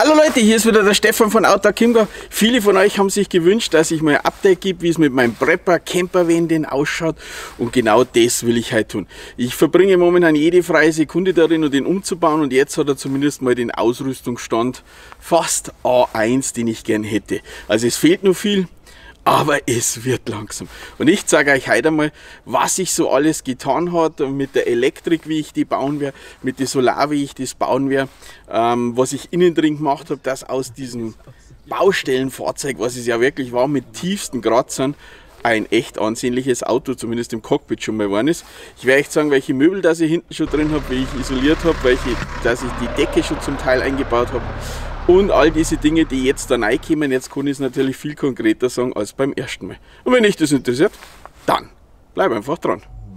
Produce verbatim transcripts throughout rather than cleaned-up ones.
Hallo Leute, hier ist wieder der Stefan von Autark Chiemgau. Viele von euch haben sich gewünscht, dass ich mal ein Update gebe, wie es mit meinem Prepper Campervan denn ausschaut. Und genau das will ich heute tun. Ich verbringe momentan jede freie Sekunde darin, um den umzubauen. Und jetzt hat er zumindest mal den Ausrüstungsstand fast A eins, den ich gern hätte. Also es fehlt noch viel. Aber es wird langsam. Und ich zeige euch heute mal, was ich so alles getan habe mit der Elektrik, wie ich die bauen werde, mit der Solar, wie ich das bauen werde, ähm, was ich innen drin gemacht habe, dass aus diesem Baustellenfahrzeug, was es ja wirklich war, mit tiefsten Kratzern, ein echt ansehnliches Auto, zumindest im Cockpit schon mal geworden ist. Ich werde euch sagen, welche Möbel das ich hinten schon drin habe, wie ich isoliert habe, welche, dass ich die Decke schon zum Teil eingebaut habe. Und all diese Dinge, die jetzt da reinkommen, jetzt kann ich es natürlich viel konkreter sagen als beim ersten Mal. Und wenn euch das interessiert, dann bleib einfach dran.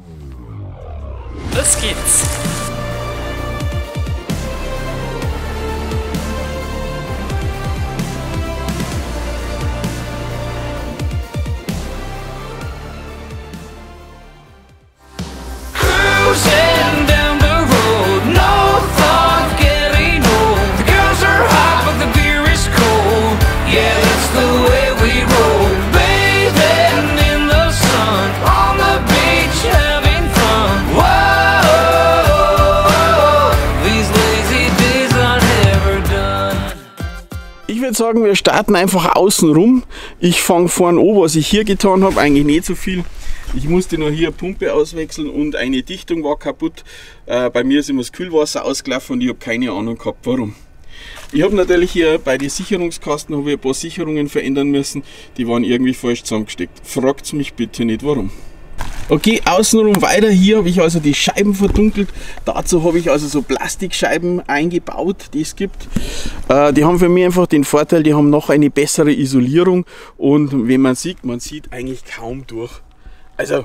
Los geht's! Ich würde sagen, wir starten einfach außen rum. Ich fange vorne an, was ich hier getan habe, eigentlich nicht so viel. Ich musste noch hier eine Pumpe auswechseln und eine Dichtung war kaputt. Äh, bei mir ist immer das Kühlwasser ausgelaufen und ich habe keine Ahnung gehabt, warum. Ich habe natürlich hier bei den Sicherungskasten habe ich ein paar Sicherungen verändern müssen. Die waren irgendwie falsch zusammengesteckt. Fragt mich bitte nicht, warum. Okay, außenrum weiter, hier habe ich also die Scheiben verdunkelt. Dazu habe ich also so Plastikscheiben eingebaut, die es gibt. Äh, die haben für mich einfach den Vorteil, die haben noch eine bessere Isolierung und wie man sieht, man sieht eigentlich kaum durch. Also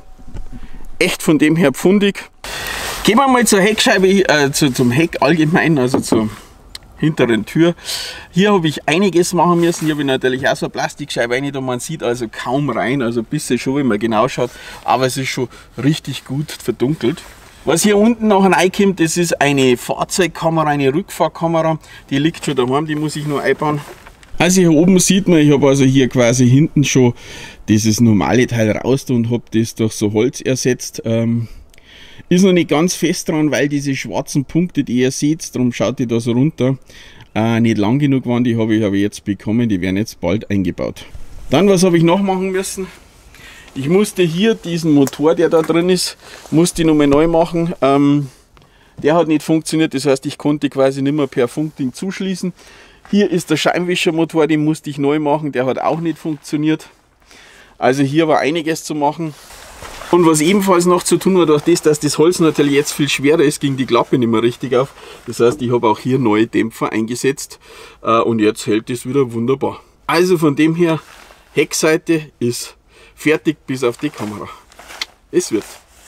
echt von dem her pfundig. Gehen wir mal zur Heckscheibe, äh, zu, zum Heck allgemein, also zur hinteren Tür. Hier habe ich einiges machen müssen. Hier habe ich natürlich auch so eine Plastikscheibe rein, und man sieht also kaum rein, also ein bisschen schon, wenn man genau schaut, aber es ist schon richtig gut verdunkelt. Was hier unten noch reinkommt, das ist eine Fahrzeugkamera, eine Rückfahrkamera, die liegt schon daheim, die muss ich nur einbauen. Also hier oben sieht man, ich habe also hier quasi hinten schon dieses normale Teil raus und habe das durch so Holz ersetzt. Ähm, Ist noch nicht ganz fest dran, weil diese schwarzen Punkte, die ihr seht, darum schaut ihr da so runter, äh, nicht lang genug waren, die habe ich aber jetzt bekommen, die werden jetzt bald eingebaut. Dann, was habe ich noch machen müssen? Ich musste hier diesen Motor, der da drin ist, musste ich nochmal neu machen. Ähm, der hat nicht funktioniert, das heißt, ich konnte quasi nicht mehr per Funkding zuschließen. Hier ist der Scheinwischermotor, den musste ich neu machen, der hat auch nicht funktioniert. Also hier war einiges zu machen. Und was ebenfalls noch zu tun war, durch das, dass das Holz natürlich jetzt viel schwerer ist, ging die Klappe nicht mehr richtig auf. Das heißt, ich habe auch hier neue Dämpfer eingesetzt und jetzt hält es wieder wunderbar. Also von dem her, Heckseite ist fertig bis auf die Kamera. Es wird.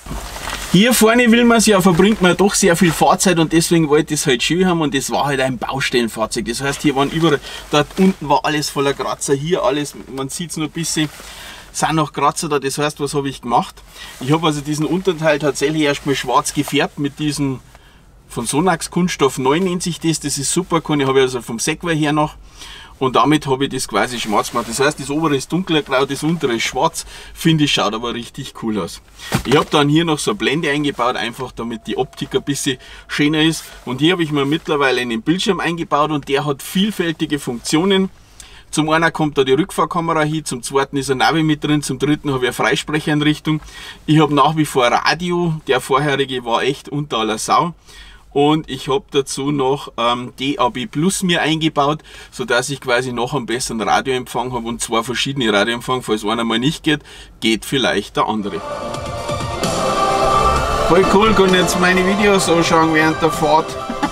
Hier vorne will man es ja, verbringt man doch sehr viel Fahrzeit und deswegen wollte ich es halt schön haben und das war halt ein Baustellenfahrzeug. Das heißt, hier waren überall, dort unten war alles voller Kratzer, hier alles, man sieht es nur ein bisschen. Sind noch Kratzer da, das heißt, was habe ich gemacht? Ich habe also diesen Unterteil tatsächlich erstmal schwarz gefärbt mit diesem von Sonax Kunststoff neun nennt sich das, das ist super, kann ich habe also vom Segway her noch und damit habe ich das quasi schwarz gemacht. Das heißt, das obere ist dunkler grau, das untere ist schwarz, finde ich, schaut aber richtig cool aus. Ich habe dann hier noch so eine Blende eingebaut, einfach damit die Optik ein bisschen schöner ist und hier habe ich mir mittlerweile einen Bildschirm eingebaut und der hat vielfältige Funktionen. Zum einen kommt da die Rückfahrkamera hin, zum zweiten ist ein Navi mit drin, zum dritten habe ich eine Freisprecheinrichtung. Ich habe nach wie vor Radio, der vorherige war echt unter aller Sau. Und ich habe dazu noch ähm, D A B Plus mir eingebaut, sodass ich quasi noch einen besseren Radioempfang habe und zwei verschiedene Radioempfang. Falls einer mal nicht geht, geht vielleicht der andere. Voll cool, kann jetzt meine Videos anschauen während der Fahrt.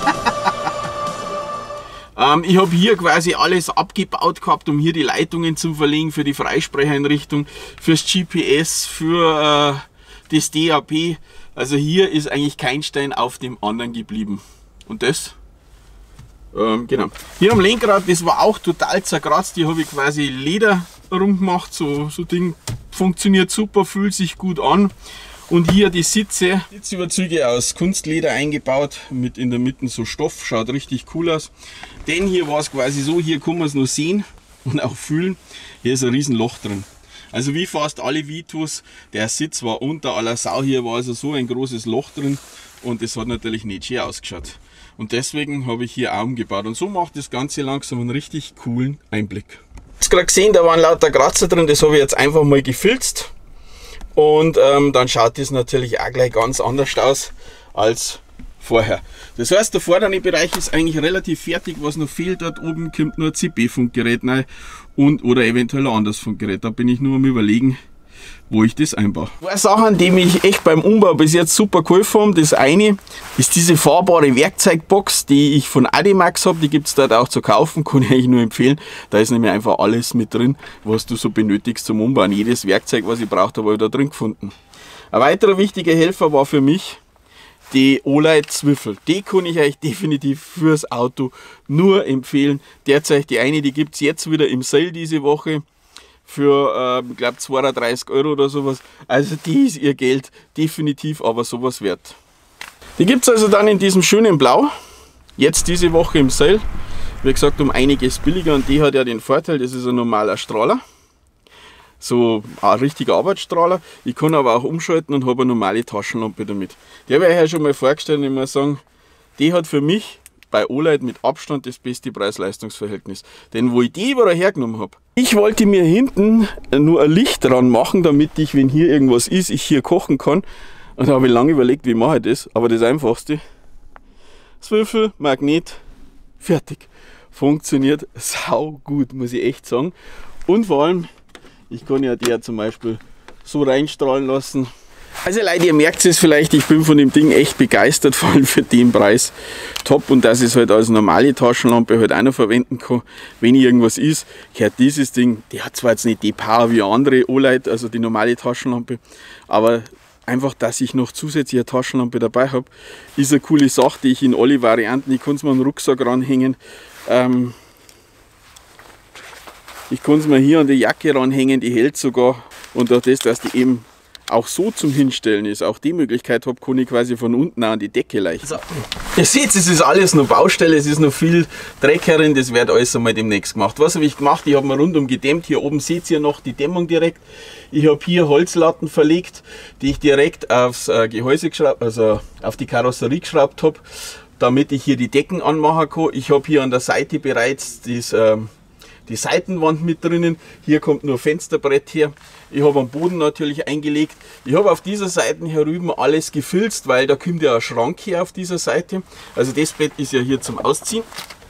Ähm, ich habe hier quasi alles abgebaut gehabt, um hier die Leitungen zu verlegen für die Freisprecheinrichtung, fürs G P S, für äh, das D A B. Also hier ist eigentlich kein Stein auf dem anderen geblieben. Und das? Ähm, genau. Hier am Lenkrad, das war auch total zerkratzt. Hier habe ich quasi Leder rumgemacht. So, so Ding funktioniert super, fühlt sich gut an. Und hier die Sitze, Sitzüberzüge aus Kunstleder eingebaut, mit in der Mitte so Stoff, schaut richtig cool aus. Denn hier war es quasi so, hier kann man es nur sehen und auch fühlen, hier ist ein riesen Loch drin. Also wie fast alle Vitos, der Sitz war unter aller Sau, hier war also so ein großes Loch drin und das hat natürlich nicht schön ausgeschaut. Und deswegen habe ich hier auch umgebaut und so macht das Ganze langsam einen richtig coolen Einblick. Ihr habt gerade gesehen, da waren lauter Kratzer drin, das habe ich jetzt einfach mal gefilzt. Und ähm, dann schaut das natürlich auch gleich ganz anders aus als vorher. Das heißt, der vordere Bereich ist eigentlich relativ fertig. Was noch fehlt, dort oben kommt nur ein C P-Funkgerät rein und oder eventuell ein anderes Funkgerät. Da bin ich nur am Überlegen, wo ich das einbaue. Zwei Sachen, die mich echt beim Umbau bis jetzt super geholfen haben. Das eine ist diese fahrbare Werkzeugbox, die ich von Adimax habe. Die gibt es dort auch zu kaufen, kann ich eigentlich nur empfehlen. Da ist nämlich einfach alles mit drin, was du so benötigst zum Umbauen. Jedes Werkzeug, was ich brauchte, habe ich da drin gefunden. Ein weiterer wichtiger Helfer war für mich die Olight Zwiffel. Die kann ich euch definitiv fürs Auto nur empfehlen. Derzeit die eine, die gibt es jetzt wieder im Sale diese Woche. Für, äh, ich glaube, zweiunddreißig Euro oder sowas. Also die ist ihr Geld definitiv aber sowas wert. Die gibt es also dann in diesem schönen Blau. Jetzt diese Woche im Sale. Wie gesagt, um einiges billiger und die hat ja den Vorteil, das ist ein normaler Strahler. So ein richtiger Arbeitsstrahler. Ich kann aber auch umschalten und habe eine normale Taschenlampe damit. Die habe ich euch ja schon mal vorgestellt und ich muss sagen, die hat für mich bei Olight mit Abstand das beste Preis-Leistungs-Verhältnis. Denn wo ich die überall hergenommen habe, ich wollte mir hinten nur ein Licht dran machen, damit ich, wenn hier irgendwas ist, ich hier kochen kann. Und da habe ich lange überlegt, wie mache ich das. Aber das Einfachste, Zwiffel, Magnet, fertig. Funktioniert sau gut, muss ich echt sagen. Und vor allem, ich kann ja der zum Beispiel so reinstrahlen lassen. Also Leute, ihr merkt es vielleicht, ich bin von dem Ding echt begeistert, vor allem für den Preis. Top, und dass ich es halt als normale Taschenlampe halt auch noch verwenden kann, wenn irgendwas ist. Gehört dieses Ding, die hat zwar jetzt nicht die Power wie andere Olight, also die normale Taschenlampe, aber einfach, dass ich noch zusätzlich eine Taschenlampe dabei habe, ist eine coole Sache, die ich in alle Varianten, ich kann es mir an den Rucksack ranhängen, ähm, ich kann es mir hier an die Jacke ranhängen, die hält sogar, und auch das, dass die eben auch so zum Hinstellen ist, auch die Möglichkeit habe, kann ich quasi von unten an die Decke leicht. So. Ihr seht, es ist alles noch Baustelle, es ist noch viel Dreck herin, das wird alles einmal demnächst gemacht. Was habe ich gemacht? Ich habe mir rundum gedämmt, hier oben seht ihr noch die Dämmung direkt. Ich habe hier Holzlatten verlegt, die ich direkt aufs Gehäuse geschraubt, also auf die Karosserie geschraubt habe, damit ich hier die Decken anmachen kann. Ich habe hier an der Seite bereits das, ähm, die Seitenwand mit drinnen. Hier kommt nur Fensterbrett her. Ich habe am Boden natürlich eingelegt. Ich habe auf dieser Seite herüben alles gefilzt, weil da kommt ja ein Schrank her auf dieser Seite. Also das Bett ist ja hier zum Ausziehen.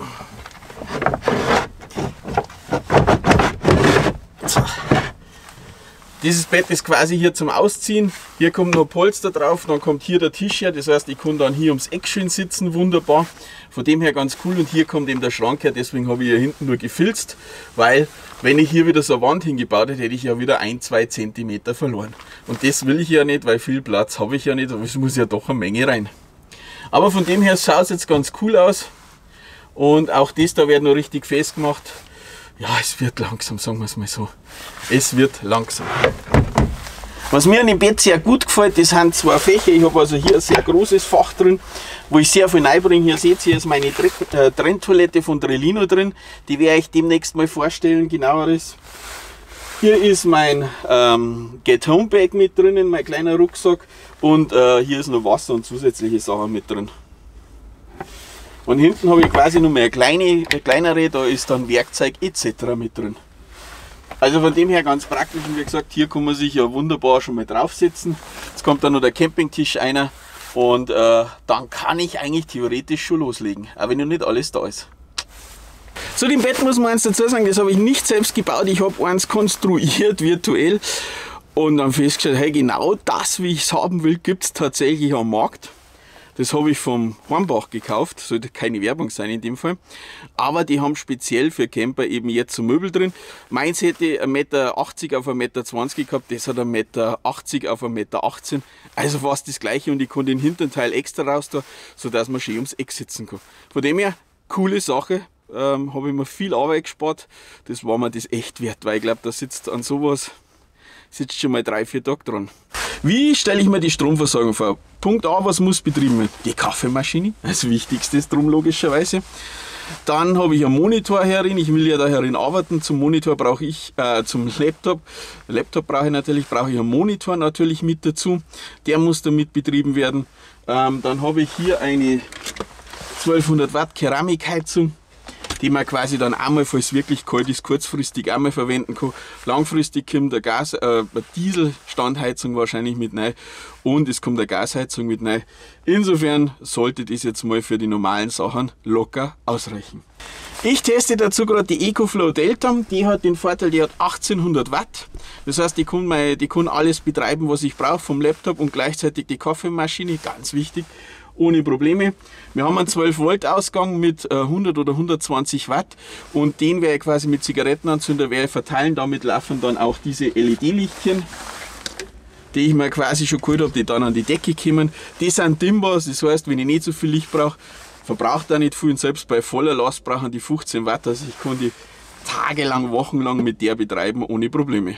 So. Dieses Bett ist quasi hier zum Ausziehen. Hier kommt noch Polster drauf, dann kommt hier der Tisch her. Das heißt, ich kann dann hier ums Eck schön sitzen, wunderbar. Von dem her ganz cool. Und hier kommt eben der Schrank her, deswegen habe ich hier hinten nur gefilzt, weil wenn ich hier wieder so eine Wand hingebaut hätte, hätte ich ja wieder ein, zwei Zentimeter verloren. Und das will ich ja nicht, weil viel Platz habe ich ja nicht, aber es muss ja doch eine Menge rein. Aber von dem her schaut es jetzt ganz cool aus. Und auch das da wird noch richtig festgemacht. Ja, es wird langsam, sagen wir es mal so. Es wird langsam. Was mir an dem Bett sehr gut gefällt, das sind zwei Fächer. Ich habe also hier ein sehr großes Fach drin, wo ich sehr viel reinbringe. Hier seht ihr, hier ist meine Trenntoilette von Drellino drin. Die werde ich demnächst mal vorstellen, genaueres. Hier ist mein ähm, Get Home Bag mit drinnen, mein kleiner Rucksack. Und äh, hier ist noch Wasser und zusätzliche Sachen mit drin. Und hinten habe ich quasi nur mehr eine kleine, eine kleinere, da ist dann Werkzeug et cetera mit drin. Also von dem her ganz praktisch, und wie gesagt, hier kann man sich ja wunderbar schon mal draufsetzen. Jetzt kommt dann noch der Campingtisch einer und äh, dann kann ich eigentlich theoretisch schon loslegen, auch wenn noch nicht alles da ist. Zu dem Bett muss man eins dazu sagen, das habe ich nicht selbst gebaut, ich habe eins konstruiert virtuell und dann festgestellt, hey, genau das, wie ich es haben will, gibt es tatsächlich am Markt. Das habe ich vom Hornbach gekauft, sollte keine Werbung sein in dem Fall. Aber die haben speziell für Camper eben jetzt so Möbel drin. Meins hätte ein Meter achtzig auf ein Meter zwanzig gehabt, das hat ein Meter achtzig auf ein Meter achtzehn. Also fast das gleiche, und ich kann den hinteren Teil extra raus da, sodass man schön ums Eck sitzen kann. Von dem her, coole Sache, ähm, habe ich mir viel Arbeit gespart. Das war mir das echt wert, weil ich glaube, da sitzt an sowas sitzt schon mal drei, vier Tage dran. Wie stelle ich mir die Stromversorgung vor? Punkt A, was muss betrieben werden? Die Kaffeemaschine, das Wichtigste ist drum logischerweise. Dann habe ich einen Monitor herin, ich will ja da herin arbeiten. Zum Monitor brauche ich, äh, zum Laptop, Laptop brauche ich natürlich, brauche ich einen Monitor natürlich mit dazu. Der muss damit betrieben werden. Ähm, dann habe ich hier eine zwölfhundert Watt Keramikheizung, die man quasi dann einmal, falls wirklich kalt ist, kurzfristig einmal verwenden kann. Langfristig kommt der Gas, äh, eine Dieselstandheizung wahrscheinlich mit rein und es kommt eine Gasheizung mit rein. Insofern sollte das jetzt mal für die normalen Sachen locker ausreichen. Ich teste dazu gerade die EcoFlow Delta. Die hat den Vorteil, die hat achtzehnhundert Watt. Das heißt, die kann, mein, die kann alles betreiben, was ich brauche vom Laptop und gleichzeitig die Kaffeemaschine, ganz wichtig, ohne Probleme. Wir haben einen zwölf Volt Ausgang mit hundert oder hundertzwanzig Watt und den werde ich quasi mit Zigarettenanzünder werde ich verteilen. Damit laufen dann auch diese L E D-Lichtchen, die ich mir quasi schon geholt habe, die dann an die Decke kommen. Die sind dimmbar, das heißt, wenn ich nicht so viel Licht brauche, verbraucht auch nicht viel und selbst bei voller Last brauchen die fünfzehn Watt. Also ich kann die tagelang, wochenlang mit der betreiben ohne Probleme.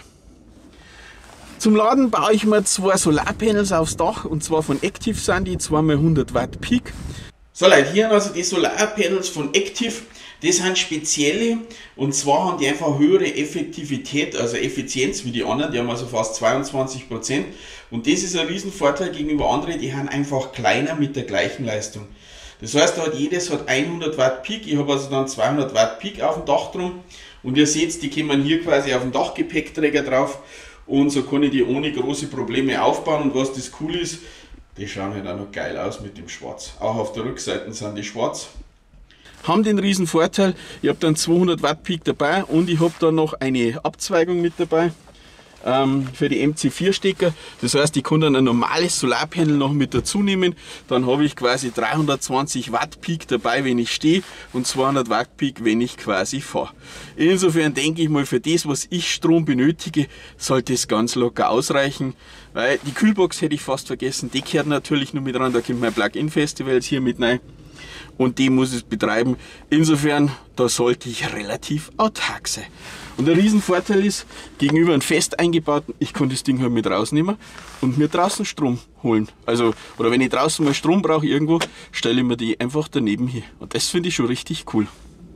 Zum Laden baue ich mir zwei Solarpanels aufs Dach und zwar von Active sind die zwei mal hundert Watt Peak. So Leute, hier also die Solarpanels von Active, das sind spezielle und zwar haben die einfach höhere Effektivität, also Effizienz wie die anderen, die haben also fast zweiundzwanzig Prozent und das ist ein Riesenvorteil gegenüber anderen, die haben einfach kleiner mit der gleichen Leistung. Das heißt, da hat jedes hat hundert Watt Peak, ich habe also dann zweihundert Watt Peak auf dem Dach drum und ihr seht, die kommen hier quasi auf dem Dachgepäckträger drauf. Und so kann ich die ohne große Probleme aufbauen. Und was das cool ist, die schauen halt auch noch geil aus mit dem Schwarz. Auch auf der Rückseite sind die schwarz. Haben den riesen Vorteil, ich habe dann zweihundert Watt Peak dabei und ich habe dann noch eine Abzweigung mit dabei ähm, für die M C vier Stecker. Das heißt, ich kann dann ein normales Solarpanel noch mit dazu nehmen. Dann habe ich quasi dreihundertzwanzig Watt Peak dabei, wenn ich stehe und zweihundert Watt Peak, wenn ich quasi fahre. Insofern denke ich mal, für das, was ich Strom benötige, sollte es ganz locker ausreichen. Weil die Kühlbox hätte ich fast vergessen, die gehört natürlich nur mit rein, da kommt mein Plug-in-Festival hier mit rein. Und die muss es betreiben. Insofern, da sollte ich relativ autark sein. Und der Riesenvorteil ist, gegenüber einem fest eingebauten, ich kann das Ding halt mit rausnehmen und mir draußen Strom holen. Also, oder wenn ich draußen mal Strom brauche irgendwo, stelle ich mir die einfach daneben hier. Und das finde ich schon richtig cool.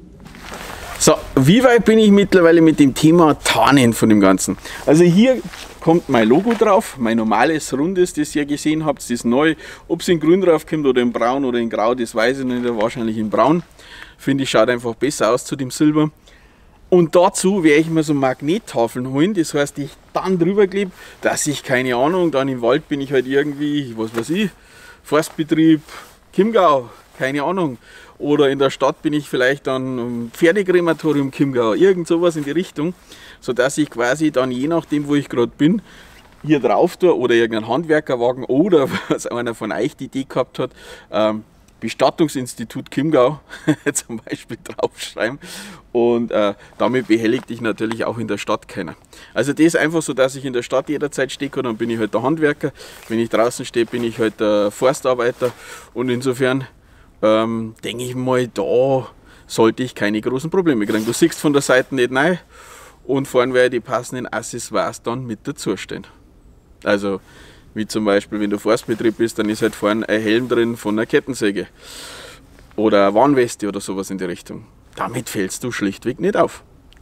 So, wie weit bin ich mittlerweile mit dem Thema Tarnen von dem Ganzen? Also hier kommt mein Logo drauf, mein normales rundes, das ihr gesehen habt, das neu. Ob es in grün drauf kommt oder in braun oder in grau, das weiß ich nicht, wahrscheinlich in braun. Finde ich, schaut einfach besser aus zu dem Silber. Und dazu werde ich mir so Magnettafeln holen, das heißt, ich dann drüber klebe, dass ich, keine Ahnung, dann im Wald bin ich halt irgendwie, was weiß ich, Forstbetrieb, Chiemgau, keine Ahnung. Oder in der Stadt bin ich vielleicht dann Pferdekrematorium Chiemgau, irgend sowas in die Richtung, sodass ich quasi dann je nachdem, wo ich gerade bin, hier drauf tue oder irgendein Handwerkerwagen oder was einer von euch die Idee gehabt hat, ähm, Bestattungsinstitut Chiemgau zum Beispiel draufschreiben und äh, damit behelligt ich natürlich auch in der Stadt keiner. Also das ist einfach so, dass ich in der Stadt jederzeit stehe kann, dann bin ich halt der Handwerker, wenn ich draußen stehe, bin ich halt der Forstarbeiter und insofern ähm, denke ich mal, da sollte ich keine großen Probleme kriegen. Du siehst von der Seite nicht rein und vorne werde ich die passenden Accessoires dann mit dazu stehen. Also wie zum Beispiel, wenn du Forstbetrieb bist, dann ist halt vorne ein Helm drin von einer Kettensäge oder eine Warnweste oder sowas in die Richtung. Damit fällst du schlichtweg nicht auf.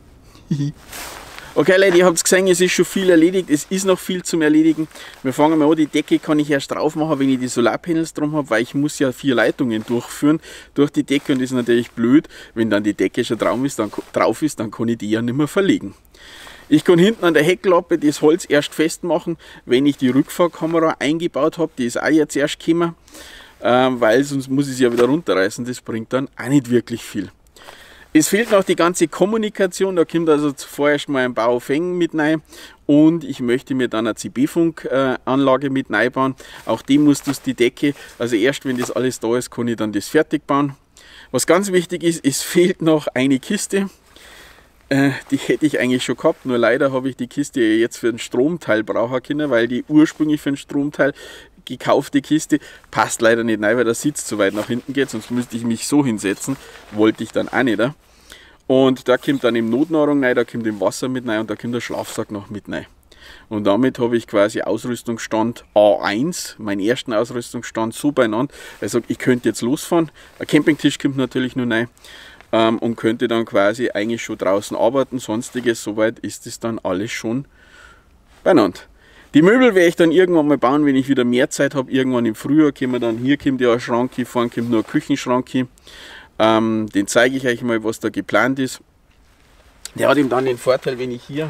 Okay Leute, ihr habt gesehen, es ist schon viel erledigt, es ist noch viel zum Erledigen. Wir fangen mal an, die Decke kann ich erst drauf machen, wenn ich die Solarpanels drum habe, weil ich muss ja vier Leitungen durchführen durch die Decke und das ist natürlich blöd, wenn dann die Decke schon drauf ist, dann, drauf ist, dann kann ich die ja nicht mehr verlegen. Ich kann hinten an der Heckklappe das Holz erst festmachen, wenn ich die Rückfahrkamera eingebaut habe. Die ist auch jetzt erst gekommen, äh, weil sonst muss ich sie ja wieder runterreißen. Das bringt dann auch nicht wirklich viel. Es fehlt noch die ganze Kommunikation. Da kommt also vorerst mal ein Baofeng mit rein und ich möchte mir dann eine C B-Funk-Anlage mit reinbauen. Auch die muss durch die Decke. Also erst wenn das alles da ist, kann ich dann das fertig bauen. Was ganz wichtig ist, es fehlt noch eine Kiste. Die hätte ich eigentlich schon gehabt, nur leider habe ich die Kiste jetzt für den Stromteil brauchen können, weil die ursprünglich für den Stromteil gekaufte Kiste passt leider nicht rein, weil der Sitz zu weit nach hinten geht, sonst müsste ich mich so hinsetzen, wollte ich dann auch nicht. Und da kommt dann im Notnahrung rein, da kommt im Wasser mit rein und da kommt der Schlafsack noch mit rein. Und damit habe ich quasi Ausrüstungsstand A eins, meinen ersten Ausrüstungsstand, so beieinander. Er sagt, ich könnte jetzt losfahren. Ein Campingtisch kommt natürlich nur rein ähm, und könnte dann quasi eigentlich schon draußen arbeiten. Sonstiges, soweit ist es dann alles schon beieinander. Die Möbel werde ich dann irgendwann mal bauen, wenn ich wieder mehr Zeit habe. Irgendwann im Frühjahr kommen wir dann, hier kommt ja ein Schrank, hier vorne kommt nur ein Küchenschrank. Ähm, den zeige ich euch mal, was da geplant ist. Der hat ihm dann den Vorteil, wenn ich hier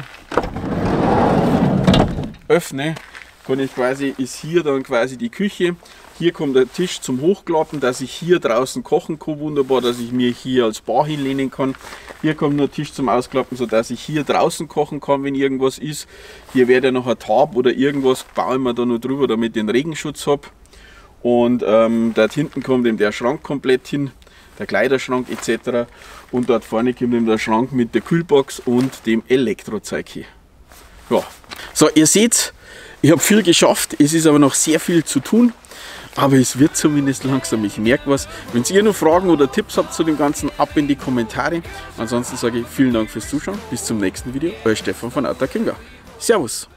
öffne, kann ich quasi, ist hier dann quasi die Küche. Hier kommt der Tisch zum Hochklappen, dass ich hier draußen kochen kann, wunderbar, dass ich mir hier als Bar hinlehnen kann. Hier kommt nur ein Tisch zum Ausklappen, sodass ich hier draußen kochen kann, wenn irgendwas ist. Hier werde ich noch ein Tab oder irgendwas, baue ich mir da noch drüber, damit ich den Regenschutz habe. Und ähm, dort hinten kommt eben der Schrank komplett hin, der Kleiderschrank et cetera. Und dort vorne kommt eben der Schrank mit der Kühlbox und dem Elektrozeug hier. Ja. So, ihr seht, ich habe viel geschafft, es ist aber noch sehr viel zu tun. Aber es wird zumindest langsam, ich merke was. Wenn ihr noch Fragen oder Tipps habt zu dem Ganzen, ab in die Kommentare. Ansonsten sage ich vielen Dank fürs Zuschauen, bis zum nächsten Video. Euer Stefan von Outer Kinga. Servus!